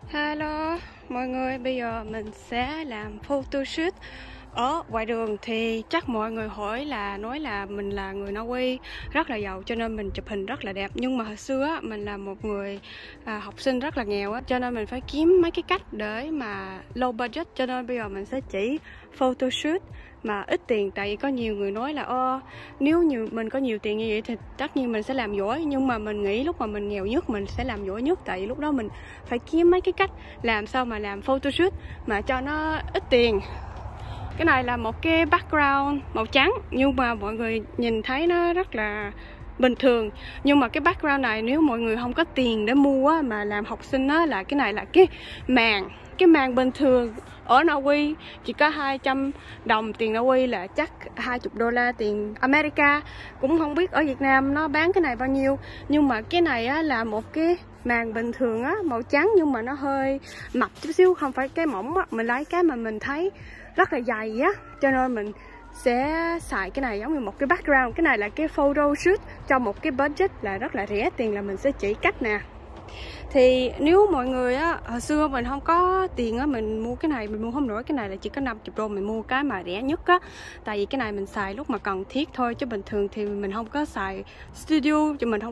Hello mọi người, bây giờ mình sẽ làm photoshoot ở ngoài đường. Thì chắc mọi người nói là mình là người Na Uy rất là giàu cho nên mình chụp hình rất là đẹp. Nhưng mà hồi xưa á, mình là một người học sinh rất là nghèo á, cho nên mình phải kiếm mấy cái cách để mà low budget. Cho nên bây giờ mình sẽ chỉ photoshoot mà ít tiền. Tại vì có nhiều người nói là nếu như mình có nhiều tiền như vậy thì tất nhiên mình sẽ làm giỏi. Nhưng mà mình nghĩ lúc mà mình nghèo nhất mình sẽ làm giỏi nhất. Tại vì lúc đó mình phải kiếm mấy cái cách làm sao mà làm photoshoot mà cho nó ít tiền. Cái này là một cái background màu trắng nhưng mà mọi người nhìn thấy nó rất là bình thường. Nhưng mà cái background này nếu mọi người không có tiền để mua á, mà làm học sinh á, là cái này là cái màn bình thường ở Na Uy chỉ có 200 đồng tiền Na Uy, là chắc 20 đô la tiền America. Cũng không biết ở Việt Nam nó bán cái này bao nhiêu. Nhưng mà cái này á, là một cái màn bình thường á, màu trắng nhưng mà nó hơi mập chút xíu, không phải cái mỏng á. Mình lấy cái mà mình thấy rất là dày á, cho nên mình sẽ xài cái này giống như một cái background. Cái này là cái photo shoot cho một cái budget là rất là rẻ tiền, là mình sẽ chỉ cách nè. Thì nếu mọi người á, hồi xưa mình không có tiền á, mình mua cái này mình mua không nổi. Cái này là chỉ có 50 đô, mình mua cái mà rẻ nhất á. Tại vì cái này mình xài lúc mà cần thiết thôi, chứ bình thường thì mình không có xài studio, chứ mình không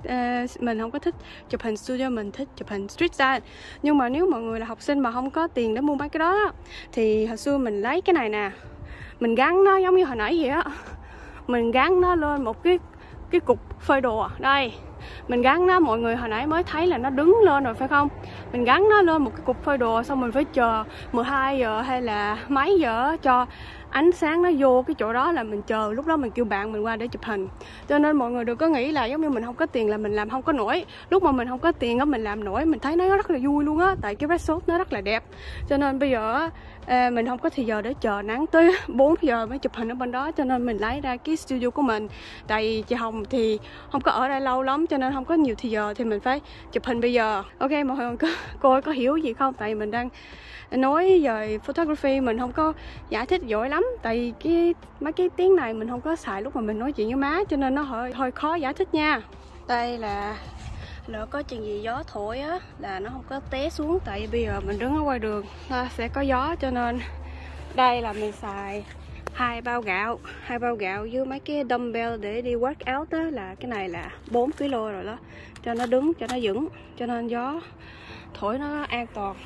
có thích chụp hình studio, mình thích chụp hình street style. Nhưng mà nếu mọi người là học sinh mà không có tiền để mua mấy cái đó á, thì hồi xưa mình lấy cái này nè, mình gắn nó giống như hồi nãy vậy á, mình gắn nó lên một cái cục phơi đồ đây. Mình gắn nó, mọi người hồi nãy mới thấy là nó đứng lên rồi phải không? Mình gắn nó lên một cái cục phơi đồ, xong mình phải chờ 12 giờ hay là mấy giờ cho ánh sáng nó vô cái chỗ đó, là mình chờ, lúc đó mình kêu bạn mình qua để chụp hình. Cho nên mọi người đừng có nghĩ là giống như mình không có tiền là mình làm không có nổi. Lúc mà mình không có tiền á, mình làm nổi, mình thấy nó rất là vui luôn á. Tại cái result nó rất là đẹp. Cho nên bây giờ mình không có thì giờ để chờ nắng tới 4 giờ mới chụp hình ở bên đó, cho nên mình lấy ra cái studio của mình. Tại vì chị Hồng thì không có ở đây lâu lắm cho nên không có nhiều thì giờ, thì mình phải chụp hình bây giờ. Ok, mọi người cô có hiểu gì không? Tại vì mình đang nói về photography, mình không có giải thích giỏi lắm. Tại vì mấy cái tiếng này mình không có xài lúc mà mình nói chuyện với má, cho nên nó hơi khó giải thích nha. Đây là lỡ có chuyện gì gió thổi á là nó không có té xuống. Tại vì bây giờ mình đứng ở ngoài đường sẽ có gió, cho nên đây là mình xài hai bao gạo với mấy cái dumbbell để đi workout á, là cái này là 4 kg rồi đó, cho nó đứng cho nó vững, cho nên gió thổi nó an toàn.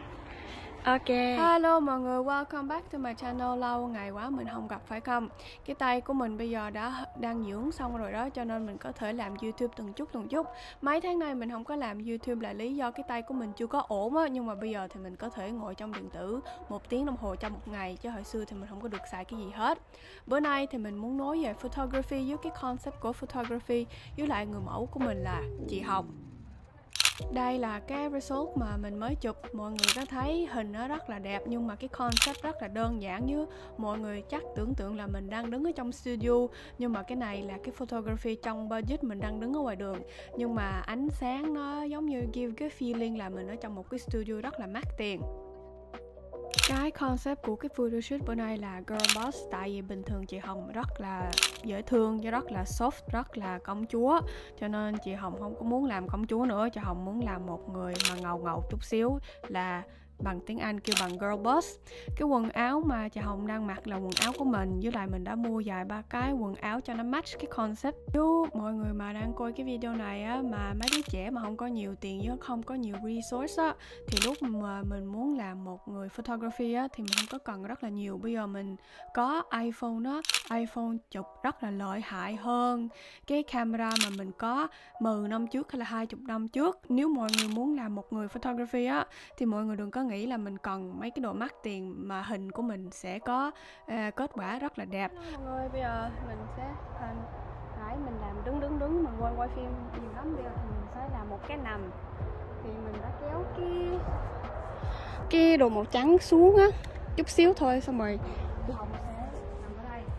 Ok, hello mọi người, welcome back to my channel. Lâu ngày quá mình không gặp phải không? Cái tay của mình bây giờ đang dưỡng xong rồi đó, cho nên mình có thể làm YouTube từng chút. Mấy tháng nay mình không có làm YouTube là lý do cái tay của mình chưa có ổn á. Nhưng mà bây giờ thì mình có thể ngồi trong điện tử 1 tiếng đồng hồ trong một ngày, chứ hồi xưa thì mình không có được xài cái gì hết. Bữa nay thì mình muốn nói về photography với cái concept của photography, với lại người mẫu của mình là chị Hồng. Đây là cái result mà mình mới chụp. Mọi người có thấy hình nó rất là đẹp, nhưng mà cái concept rất là đơn giản. Như mọi người chắc tưởng tượng là mình đang đứng ở trong studio, nhưng mà cái này là cái photography trong budget, mình đang đứng ở ngoài đường. Nhưng mà ánh sáng nó giống như give cái feeling là mình ở trong một cái studio rất là mắc tiền. Cái concept của cái photoshoot bữa nay là girl boss. Tại vì bình thường chị Hồng rất là dễ thương, rất là soft, rất là công chúa, cho nên chị Hồng không có muốn làm công chúa nữa. Chị Hồng muốn làm một người mà ngầu chút xíu, là bằng tiếng Anh kêu bằng girl boss. Cái quần áo mà chị Hồng đang mặc là quần áo của mình, với lại mình đã mua vài ba cái quần áo cho nó match cái concept. Nếu mọi người mà đang coi cái video này á, mà mấy đứa trẻ mà không có nhiều tiền với không có nhiều resource á, thì lúc mà mình muốn làm một người photography á, thì mình không có cần rất là nhiều. Bây giờ mình có iPhone á, iPhone chụp rất là lợi hại hơn cái camera mà mình có 10 năm trước hay là 20 năm trước. Nếu mọi người muốn làm một người photography á, thì mọi người đừng có nghĩ là mình cần mấy cái đồ mắc tiền, mà hình của mình sẽ có kết quả rất là đẹp. Mọi người, bây giờ mình sẽ nãy mình làm đứng mà quay phim nhiều lắm. Bây giờ thì mình sẽ làm một cái nằm. Thì mình đã kéo cái đồ màu trắng xuống á chút xíu thôi, xong rồi chị Hồng sẽ nằm ở đây.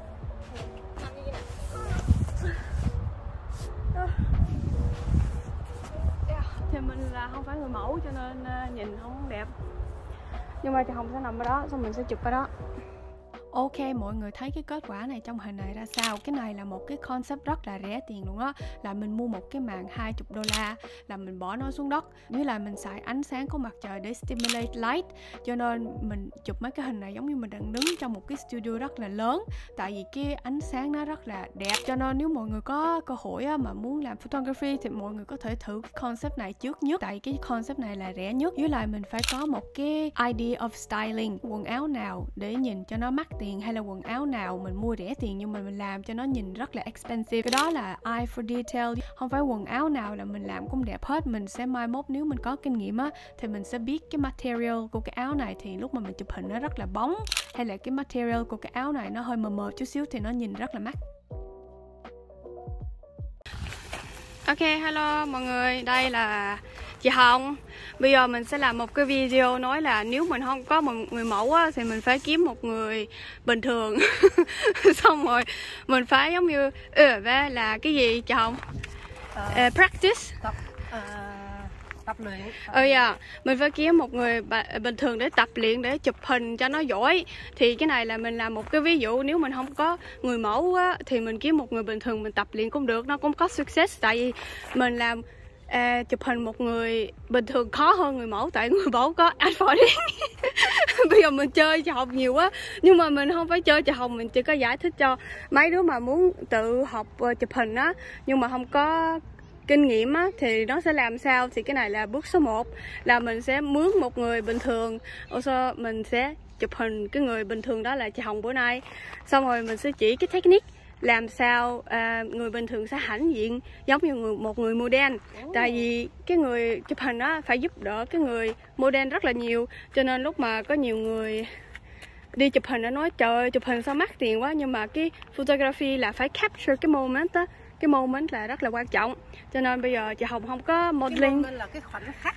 Thì mình là không phải người mẫu cho nên nhìn không đẹp, nhưng mà chị Hồng sẽ nằm ở đó, xong mình sẽ chụp ở đó. Ok, mọi người thấy cái kết quả này trong hình này ra sao? Cái này là một cái concept rất là rẻ tiền luôn á. Là mình mua một cái màn $20, là mình bỏ nó xuống đất, với lại mình xài ánh sáng của mặt trời để stimulate light. Cho nên mình chụp mấy cái hình này giống như mình đang đứng trong một cái studio rất là lớn. Tại vì cái ánh sáng nó rất là đẹp. Cho nên nếu mọi người có cơ hội á, mà muốn làm photography thì mọi người có thể thử cái concept này trước nhất. Tại cái concept này là rẻ nhất. Với lại mình phải có một cái idea of styling. Quần áo nào để nhìn cho nó mắc tiền, hay là quần áo nào mình mua rẻ tiền nhưng mà mình làm cho nó nhìn rất là expensive. Cái đó là eye for detail. Không phải quần áo nào là mình làm cũng đẹp hết. Mình sẽ mai mốt nếu mình có kinh nghiệm á thì mình sẽ biết cái material của cái áo này thì lúc mà mình chụp hình nó rất là bóng, hay là cái material của cái áo này nó hơi mờ mờ chút xíu thì nó nhìn rất là mắc. Ok, hello mọi người, đây là chị Hồng. Bây giờ mình sẽ làm một cái video nói là nếu mình không có một người mẫu á, thì mình phải kiếm một người bình thường. Xong rồi mình phải giống như là cái gì chị Hồng? Practice. Tập luyện. Mình phải kiếm một người bình thường để tập luyện, để chụp hình cho nó giỏi. Thì cái này là mình làm một cái ví dụ. Nếu mình không có người mẫu á, thì mình kiếm một người bình thường mình tập luyện cũng được, nó cũng có success. Tại vì mình làm chụp hình một người bình thường khó hơn người mẫu, tại người mẫu có affording. Bây giờ mình chơi cho Hồng nhiều quá, nhưng mà mình không phải chơi cho Hồng, mình chỉ có giải thích cho mấy đứa mà muốn tự học chụp hình á, nhưng mà không có kinh nghiệm á, thì nó sẽ làm sao. Thì cái này là bước số 1 là mình sẽ mướn một người bình thường, sau mình sẽ chụp hình cái người bình thường đó là chị Hồng bữa nay. Xong rồi mình sẽ chỉ cái technique làm sao người bình thường sẽ hãnh diện giống như một người model. Tại vì cái người chụp hình đó phải giúp đỡ cái người model rất là nhiều, cho nên lúc mà có nhiều người đi chụp hình nó nói trời ơi, chụp hình sao mắc tiền quá, nhưng mà cái photography là phải capture cái moment á. Cái moment là rất là quan trọng. Cho nên bây giờ chị Hồng không có modeling. Cái là cái khoảnh khắc.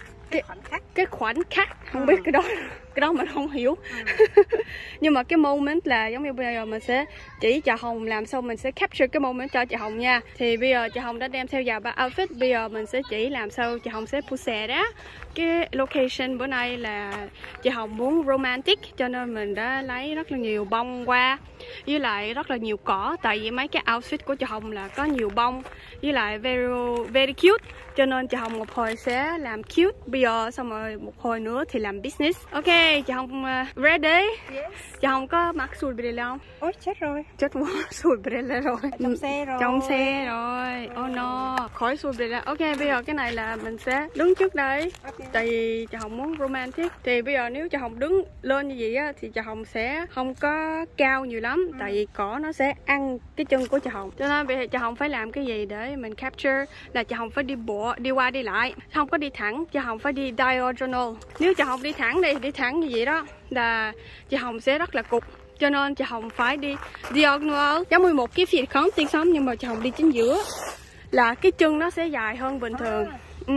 Cái khoảnh khắc không biết cái đó mình không hiểu. Nhưng mà cái moment là giống như bây giờ mình sẽ chỉ cho Hồng làm sao mình sẽ capture cái moment cho chị Hồng nha. Thì bây giờ chị Hồng đã đem theo vào 3 outfit, bây giờ mình sẽ chỉ làm sao chị Hồng sẽ pose đó. Cái location bữa nay là chị Hồng muốn romantic, cho nên mình đã lấy rất là nhiều bông qua, với lại rất là nhiều cỏ. Tại vì mấy cái outfit của chị Hồng là có nhiều bông, với lại very cute, cho nên chị Hồng một hồi sẽ làm cute bây giờ, xong rồi một hồi nữa thì làm business. Ok, chị Hồng ready? Yes. Chị Hồng có mặc solbriller không? Ôi chết rồi. Chết quá, solbriller rồi. Trong xe rồi. Trong xe rồi. Oh no, khỏi solbriller. Ok, bây giờ cái này là mình sẽ đứng trước đây. Okay. Tại vì chị Hồng muốn romantic. Thì bây giờ nếu chị Hồng đứng lên như vậy á, thì chị Hồng sẽ không có cao nhiều lắm. Tại vì cỏ nó sẽ ăn cái chân của chị Hồng. Cho nên bây giờ chị Hồng phải làm cái gì để mình capture, là chị Hồng phải đi qua đi lại, không có đi thẳng, chị Hồng phải đi diagonal. Nếu chị Hồng đi thẳng như vậy đó là chị Hồng sẽ rất là cục, cho nên chị Hồng phải đi diagonal, giống như một cái phiệt khóm tiên sống, nhưng mà chị Hồng đi chính giữa là cái chân nó sẽ dài hơn bình thường.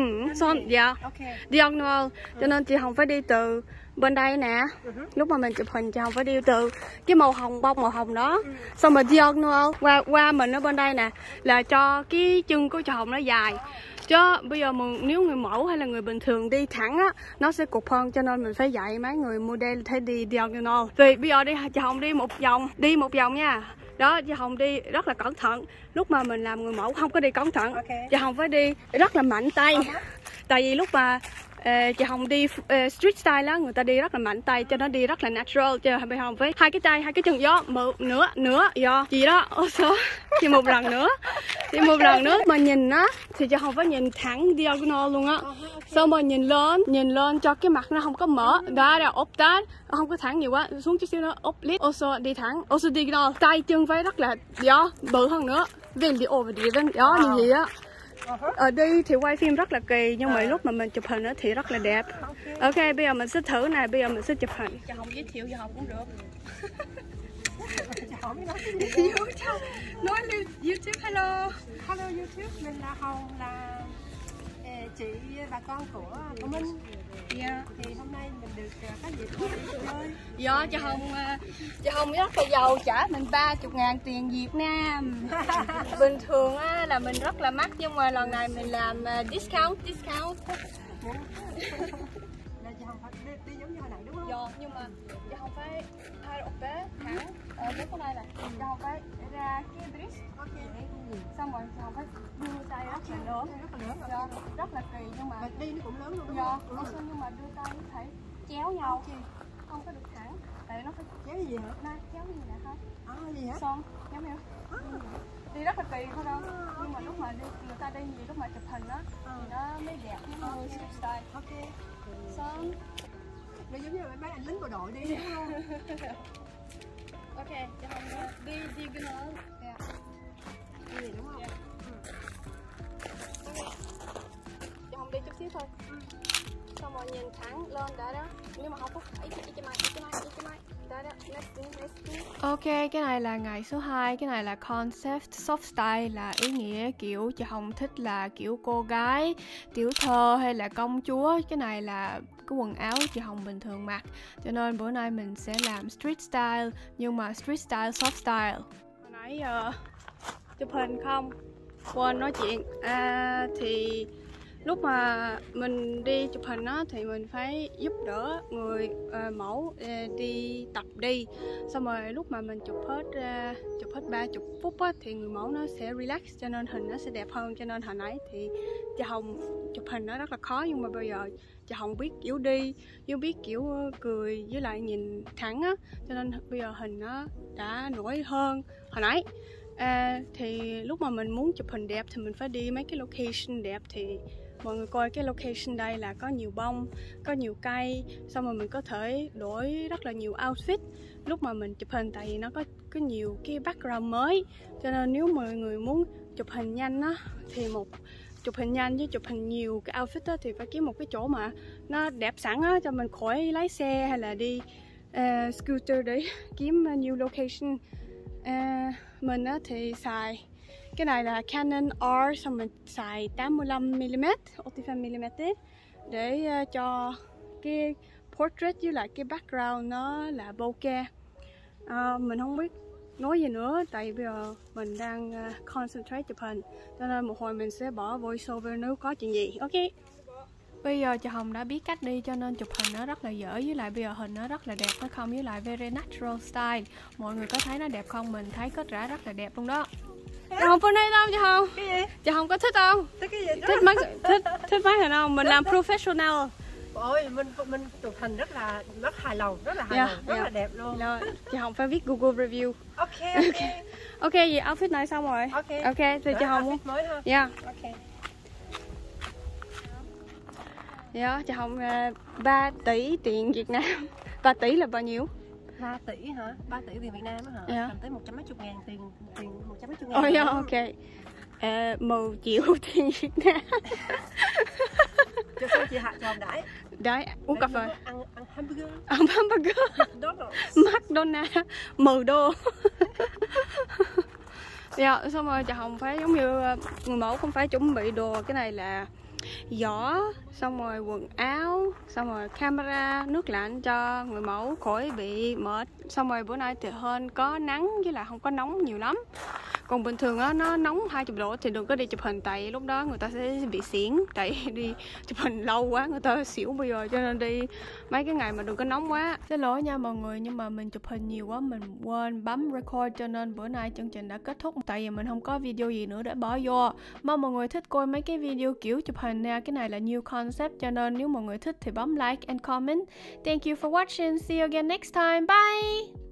Diagonal, cho nên chị Hồng phải đi từ bên đây nè. Lúc mà mình chụp hình chị Hồng phải đi từ cái màu hồng, bông màu hồng đó, xong rồi diagonal qua mình ở bên đây nè, là cho cái chân của chị Hồng nó dài. Chứ bây giờ nếu người mẫu hay là người bình thường đi thẳng á, nó sẽ cục hơn, cho nên mình phải dạy mấy người model thấy đi diagonal. Vì bây giờ chị Hồng đi một vòng nha. Đó, chị Hồng đi rất là cẩn thận. Lúc mà mình làm người mẫu không có đi cẩn thận. Chị Hồng phải đi rất là mạnh tay. Tại vì lúc mà chị Hồng đi street style đó, người ta đi rất là mạnh tay, cho nó đi rất là natural. Cho bây Hồng với hai cái tay, hai cái chân gió, nữa do gì đó. Thì một lần nữa mà nhìn á, thì chị Hồng phải nhìn thẳng diagonal luôn á. Xong rồi nhìn lên cho cái mặt nó không có mở. Đó là ốp tát, không có thẳng nhiều quá, xuống chút xíu nữa ốp lít. Also đi thẳng, also diagonal, tay chân phải rất là gió bự hơn nữa. Vì overdriven đó, như vậy á. Ở đây thì quay phim rất là kỳ, nhưng mà lúc mà mình chụp hình thì rất là đẹp. Ok, bây giờ mình sẽ thử này, bây giờ mình sẽ chụp hình. Cho Hồng giới thiệu cho Hồng cũng được. Nói lên YouTube, hello YouTube, mình là Hồng, là chị và con của mình. Thì hôm nay mình được có dịp đi chơi. Dạ, chị Hồng rất là giàu, trả mình 30.000 tiền Việt Nam. Bình thường á, là mình rất là mắc, nhưng mà lần này mình làm discount. Là chị Hồng phải đi giống như hồi nãy đúng không? Dạ, nhưng mà chị Hồng phải her oppe thẳng ở cái này này, cho Hồng phải ra cái bridge. Ok. Xong rồi Hồng phải đưa tay rất là lớn, rất là kỳ nhưng mà đi nó cũng lớn luôn. Do nhưng mà đưa tay phải chéo nhau, không có được thẳng, tại nó phải chéo gì hả? Này, chéo như vậy thôi. Gì hả? Xong, giống như đi rất là kỳ thôi đâu, nhưng mà lúc mà người ta đi gì lúc mà chụp hình á thì nó mới đẹp giống như street style. Ok. Xong Nó giống như là mấy anh lính bộ đội đi đúng không? ok, cho Hồng đi diagonal. Đi đúng không? Cho Hồng đi chút xíu thôi. Xong rồi nhìn thẳng lên đã đó. Nhưng mà không có ý cho mai. Đó đó, next. Ok, cái này là ngày số 2, cái này là concept soft style, là ý nghĩa kiểu chị Hồng thích là kiểu cô gái, tiểu thơ hay là công chúa. Cái này là cái quần áo chị Hồng bình thường mặc. Cho nên bữa nay mình sẽ làm street style, nhưng mà street style soft style. Hồi nãy chụp hình không? Quên nói chuyện. Thì lúc mà mình đi chụp hình á thì mình phải giúp đỡ người mẫu đi tập đi. Xong rồi lúc mà mình chụp hết 30 phút á thì người mẫu nó sẽ relax, cho nên hình nó sẽ đẹp hơn. Cho nên hồi nãy thì chị Hồng chụp hình nó rất là khó, nhưng mà bây giờ chị Hồng biết kiểu đi, chứ biết kiểu cười với lại nhìn thẳng á, cho nên bây giờ hình nó đã nổi hơn hồi nãy. Thì lúc mà mình muốn chụp hình đẹp thì mình phải đi mấy cái location đẹp. Thì mọi người coi cái location đây là có nhiều bông, có nhiều cây, xong rồi mình có thể đổi rất là nhiều outfit lúc mà mình chụp hình, tại vì nó có nhiều cái background mới. Cho nên nếu mọi người muốn chụp hình nhanh á thì chụp hình nhanh với chụp hình nhiều cái outfit á thì phải kiếm một cái chỗ mà nó đẹp sẵn á, cho mình khỏi lái xe hay là đi scooter để kiếm nhiều location. Mình á thì xài cái này là Canon R, xong mình xài 85mm, 85mm để cho cái portrait với lại cái background nó là bokeh. Mình không biết nói gì nữa, tại bây giờ mình đang concentrate chụp hình, cho nên một hồi mình sẽ bỏ voiceover nếu có chuyện gì. Ok. Bây giờ chị Hồng đã biết cách đi, cho nên chụp hình nó rất là dở, với lại bây giờ hình nó rất là đẹp phải không, với lại very natural style. Mọi người có thấy nó đẹp không? Mình thấy kết quả rất là đẹp luôn đó. Chị Hồng phân đây đâu chị Hồng? Cái gì? Chị Hồng có thích không? Thích cái gì? Thích máy hình không? Mình làm professional. Ôi, mình chụp hình rất hài lòng, rất là đẹp luôn. Rồi, chị Hồng phải viết Google review. Ok. Ok, vậy outfit này xong rồi. Ok, thì chị Hồng outfit mới ha. Yeah. Ok. Dạ, chị Hồng 3 tỷ tiền Việt Nam. 3 tỷ là bao nhiêu? 3 tỷ hả? 3 tỷ tiền Việt Nam á hả? Yeah. Tầm tới 100 mấy chục ngàn tiền 100 mấy chục ngàn. Oh yeah, ok. 10 triệu tiền Việt Nam. Cho xong chị Hạ tròn đãi. Đấy, uống cà phê. Ăn hamburger. Ăn hamburger. McDonald's 10 đô. Dạ, xong rồi chị Hồng phải giống như người mẫu không phải chuẩn bị đồ. Cái này là giỏ, xong rồi quần áo, xong rồi camera, nước lạnh cho người mẫu khỏi bị mệt. Xong rồi bữa nay thì hên có nắng với lại không có nóng nhiều lắm. Còn bình thường á nó nóng 20 độ thì đừng có đi chụp hình, tại lúc đó người ta sẽ bị xỉn. Tại đi chụp hình lâu quá người ta xỉu bây giờ, cho nên đi mấy cái ngày mà đừng có nóng quá. Xin lỗi nha mọi người, nhưng mà mình chụp hình nhiều quá mình quên bấm record, cho nên bữa nay chương trình đã kết thúc. Tại vì mình không có video gì nữa để bỏ vô. Mong mọi người thích coi mấy cái video kiểu chụp hình nha. Cái này là new concept, cho nên nếu mọi người thích thì bấm like and comment. Thank you for watching. See you again next time. Bye.